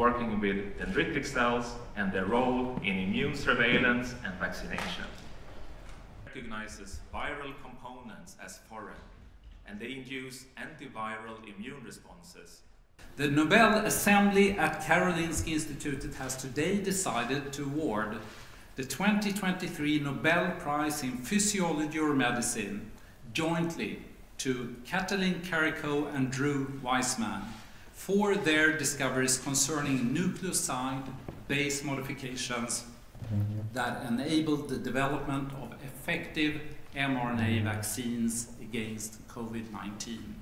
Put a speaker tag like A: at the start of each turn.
A: working with dendritic cells and their role in immune surveillance and vaccination. It recognizes viral components as foreign, and they induce antiviral immune responses.
B: The Nobel Assembly at Karolinska Institutet has today decided to award the 2023 Nobel Prize in Physiology or Medicine jointly to Katelyn Karico and Drew Weissman for their discoveries concerning nucleoside base modifications that enabled the development of effective mRNA vaccines against COVID-19.